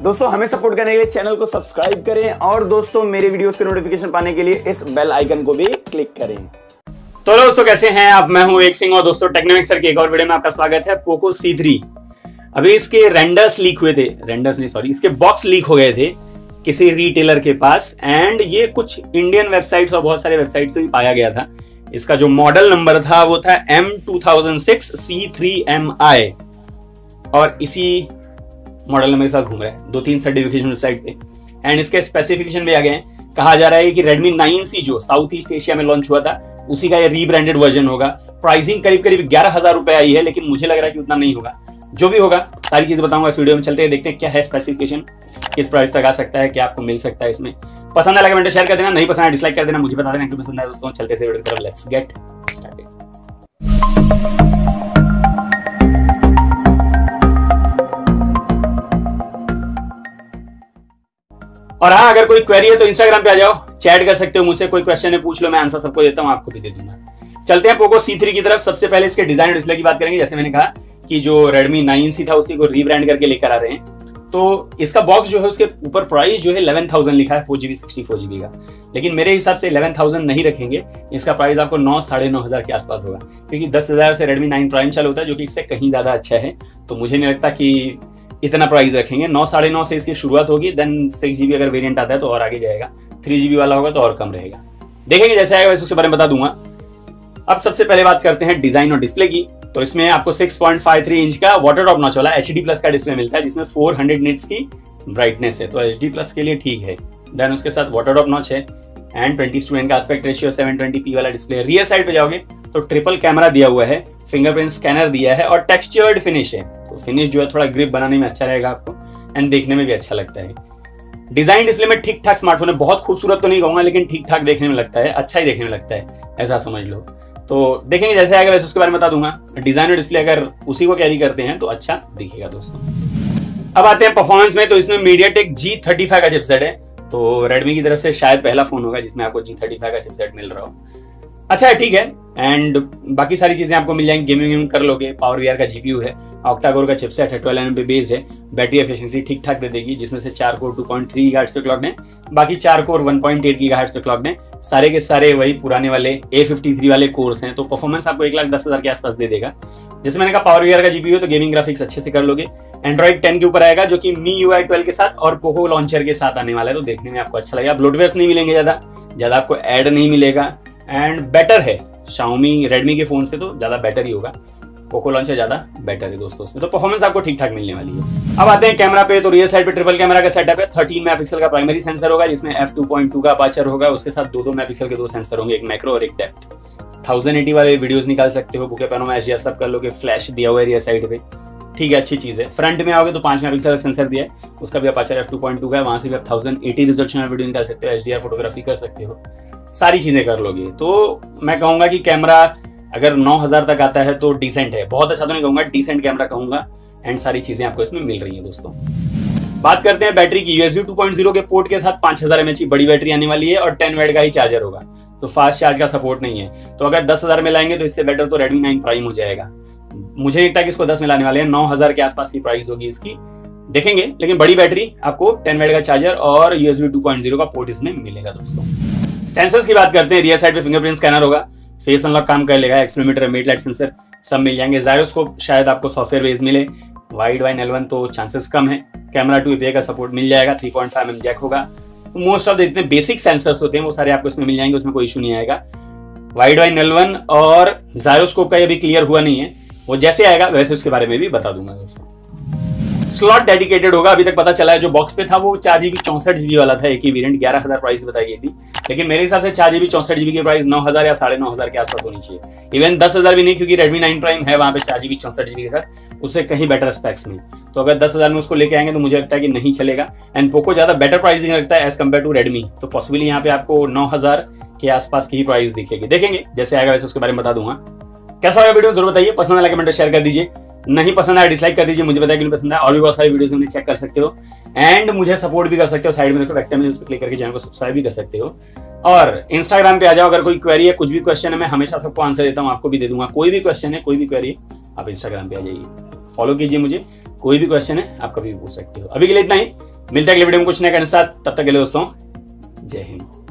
दोस्तों हमें सपोर्ट करने के लिए चैनल को सब्सक्राइब करें और दोस्तों मेरे वीडियोस के नोटिफिकेशन पाने के लिए इस बेल आइकन को भी क्लिक करें। तो दोस्तों कैसे हैं आप, मैं हूं एक सिंह और दोस्तों टेक्नोमिक्स सर की एक और वीडियो में आपका स्वागत है। पोको C3 अभी इसके रेंडर्स लीक हुए थे, इसके बॉक्स लीक हो गए थे किसी रिटेलर के पास एंड ये कुछ इंडियन वेबसाइट्स और बहुत सारे वेबसाइट्स से भी पाया गया था। इसका जो मॉडल नंबर था वो था M2006 C3MI और इसी मॉडल नंबर के साथ घूम रहा है 2-3 सर्टिफिकेशन वेबसाइट पे एंड इसके स्पेसिफिकेशन भी आ गए हैं। कहा जा रहा है कि Redmi 9C जो साउथ ईस्ट एशिया में लॉन्च हुआ था उसी का ये रीब्रांडेड वर्जन होगा। प्राइसिंग करीब 11,000 रुपए आई है, लेकिन मुझे लग रहा है कि उतना नहीं होगा। जो भी होगा सारी चीजें बताऊंगा इस वीडियो में। चलते हैं देखते हैं क्या है स्पेसिफिकेशन, किस प्राइस तक आ सकता है, क्या आपको मिल सकता है इसमें। पसंद आया कमेंट शेयर कर देना, नहीं पसंद आया डिसलाइक कर देना, मुझे बता देना कि पसंद आया। दोस्तों चलते से वीडियो की तरफ, लेट्स गेट स्टार्टेड। और हाँ, अगर कोई क्वेरी है तो इंस्टाग्राम पे आ जाओ, चैट कर सकते हो मुझसे। कोई क्वेश्चन है पूछ लो, मैं आंसर सबको देता हूँ, आपको भी दे दूंगा। चलते हैं पोको C3 की तरफ। सबसे पहले इसके डिजाइन और डिस्प्ले की बात करेंगे। जैसे मैंने कहा कि जो Redmi 9C था उसी को रीब्रांड करके लेकर आ रहे हैं। तो इसका बॉक्स जो है उसके ऊपर प्राइस जो है 11,000 लिखा है 4GB 64GB का, लेकिन मेरे हिसाब से 11,000 नहीं रखेंगे। इसका प्राइस आपको 9-9,500 के आसपास होगा, क्योंकि 10,000 से Redmi 9 प्राइम चालू होता है जो कि इससे कहीं ज्यादा अच्छा है। तो मुझे नहीं लगता कि इतना प्राइस रखेंगे। 9-9.5 से इसकी शुरुआत होगी, देन 6GB अगर वेरिएंट आता है तो और आगे जाएगा। 3GB वाला होगा तो और कम रहेगा, देखेंगे जैसे आएगा वैसे उसके बारे में बता दूंगा। अब सबसे पहले बात करते हैं डिजाइन और डिस्प्ले की। तो इसमें आपको 6.53 इंच का वाटर ड्रॉप नॉच वाला HD+ का डिस्प्ले मिलता है, जिसमें 400 निट्स की ब्राइटनेस है, तो HD+ के लिए ठीक है। देन उसके साथ वाटर ड्रॉप नॉच है एंड 20:1 का एस्पेक्ट रेशियो, 720p वाला डिस्प्ले। रियर साइड पे जाओगे तो ट्रिपल कैमरा दिया हुआ है, फिंगरप्रिंट स्कैनर दिया है और टेक्सचर्ड फिनिश है। तो फिनिश जो है थोड़ा ग्रिप बनाने में अच्छा रहेगा आपको एंड देखने में भी अच्छा लगता है। डिजाइन डिस्प्ले में ठीक ठाक स्मार्टफोन है, बहुत खूबसूरत तो नहीं कहूंगा, लेकिन ठीक ठाक देखने में लगता है, अच्छा ही देखने में लगता है, ऐसा समझ लो। तो देखेंगे जैसे आएगा वैसे उसके बारे में बता दूंगा। डिजाइन और डिस्प्ले अगर उसी को कैरी करते हैं तो अच्छा दिखेगा दोस्तों। अब आते हैं परफॉर्मेंस में। तो इसमें MediaTek G35 का चिपसेट है, तो Redmi की तरफ से शायद पहला फोन होगा जिसमें आपको G35 का चिपसेट मिल रहा हो। अच्छा है, ठीक है। एंड बाकी सारी चीजें आपको मिल जाएंगी, गेमिंग कर लोगे। PowerVR का GPU है, ऑक्टा-कोर का चिपसेट है, 12nm पे बेस्ड है। बैटरी एफिशिएंसी ठीक ठाक दे देगी, जिसमें से 4 कोर 2.3 GHz पे क्लॉक्ड है, बाकी 4 कोर 1.8 GHz पे क्लॉक्ड है। सारे के सारे वही पुराने वाले A53 वाले कोर्स हैं, तो परफॉर्मेंस आपको 1,10,000 के आसपास दे देगा। जैसे मैंने कहा PowerVR का GPU है तो गेमिंग ग्राफिक्स अच्छे से कर लोगे। Android 10 के ऊपर आएगा जो कि MIUI 12 के साथ और पोको लॉन्चर के साथ आने वाला है, तो देखने में आपको अच्छा लगेगा। ब्लोटवेयर्स नहीं मिलेंगे, ज्यादा आपको ऐड नहीं मिलेगा एंड बेटर है Xiaomi Redmi के फोन से, तो ज्यादा बेटर ही होगा। पोको लॉन्चर ज्यादा बेटर है दोस्तों उसमें, तो परफॉर्मेंस आपको ठीक ठाक मिलने वाली है। अब आते हैं कैमरा पे। तो रियर साइड पे ट्रिपल कैमरा का सेटअप है। 13 मेगापिक्सल का प्राइमरी सेंसर होगा, जिसमें f2.2 का अपर्चर होगा। उसके साथ 2-2 मेगापिक्सल के 2 सेंसर होंगे, एक मैक्रो और एक डेप्थ। 1080 वाले वीडियोस निकाल सकते हो, बुके पैनोमा HDR सब कर लोगे। फ्लैश दिया हुआ है रियर साइड पे, ठीक है, अच्छी चीज है। फ्रंट में आओगे तो 5 मेगापिक्सल का सेंसर दिया है, उसका भी अपर्चर f2.2 का है। वहां से भी आप 1080 रिजोल्यूशन में वीडियो निकाल सकते हो, HDR फोटोग्राफी कर सकते हो, सारी चीजें कर लोगे। तो मैं कहूंगा कि कैमरा अगर 9,000 तक आता है तो डिसेंट है, बहुत अच्छा तो नहीं कहूंगा, डिसेंट कैमरा कहूंगा एंड सारी चीजें आपको इसमें मिल रही है दोस्तों। बात करते हैं बैटरी की। USB 2.0 के पोर्ट के साथ 5000 mAh की बड़ी बैटरी आने वाली है और 10 वाट का ही चार्जर होगा, तो फास्ट चार्ज का सपोर्ट नहीं है। तो अगर 10,000 में लाएंगे तो इससे बेटर तो Redmi 9 प्राइम हो जाएगा। मुझे नहीं लगता कि इसको 10 में लाने वाले हैं, 9,000 के आसपास की प्राइस होगी इसकी, देखेंगे। लेकिन बड़ी बैटरी, आपको 10 वाट का चार्जर और USB 2.0 का पोर्ट इसमें मिलेगा दोस्तों। सेंसर्स की बात करते हैं। रियर साइड पे फिंगरप्रिंट स्कैनर होगा, फेस अनलॉक काम कर लेगा, एक्सपेरिमेटर, मेट लाइट सेंसर सब मिल जाएंगे। जायरोस्कोप शायद आपको सॉफ्टवेयर बेस मिले, वाइड वाइन L1 तो चांसेस कम है। कैमरा 2 का सपोर्ट मिल जाएगा, 3.5mm जैक होगा। तो मोस्ट ऑफ द इतने बेसिक सेंसर्स होते हैं वो सारे आपको इसमें मिल जाएंगे, उसमें कोई इशू नहीं आएगा। वाइड वाइन L1 और जायरोस्कोप का ये भी क्लियर हुआ नहीं है, वो जैसे आएगा वैसे उसके बारे में भी बता दूंगा दोस्तों। स्लॉट डेडिकेटेड होगा, अभी तक पता चला है। जो बॉक्स पे था वो 4GB 64GB वाला था, एक ही वेरिएंट, 11,000 प्राइस बताई गई थी, लेकिन मेरे हिसाब से 4GB 64GB की प्राइस 9,000 या 9,500 के आसपास होनी चाहिए। इवन 10,000 भी नहीं, क्योंकि Redmi 9 प्राइम है वहां पे 4GB 64GB के साथ, उससे कहीं बेटर स्पेक्स में। तो अगर 10,000 में उसको लेके आएंगे तो मुझे लगता है कि नहीं चलेगा। एंड पोको ज्यादा बेटर प्राइसिंग रखता है एज कम्पेयर टू Redmi, तो पॉसिबली यहाँ पे आपको 9,000 के आसपास की ही प्राइस दिखेगी, देखेंगे जैसे आएगा वैसे उसके बारे में बता दूंगा। कैसा होगा वीडियो जरूर बताइए, पसंद आया कमेंट शेयर कर दीजिए, नहीं पसंद आया डिसलाइक कर दीजिए, मुझे बताया कि नहीं पसंद आया। और भी बहुत सारी वीडियोस में चेक कर सकते हो एंड मुझे सपोर्ट भी कर सकते हो। साइड में देखो रेक्टेंगल, उस पर क्लिक करके चैनल को सब्सक्राइब भी कर सकते हो। और इंस्टाग्राम पे आ जाओ, अगर कोई क्वेरी है, कुछ भी क्वेश्चन है, मैं हमेशा सबको आंसर देता हूँ, आपको भी दे दूंगा। कोई भी क्वेश्चन है, कोई भी क्वेरी है, आप इंस्टाग्राम पे आ जाइए, फॉलो कीजिए मुझे, कोई भी क्वेश्चन है आप कभी भी पूछ सकते हो। अभी के लिए इतना ही, मिलते हैं अगले वीडियो में कुछ नए के साथ, तब तक के लिए दोस्तों जय हिंद।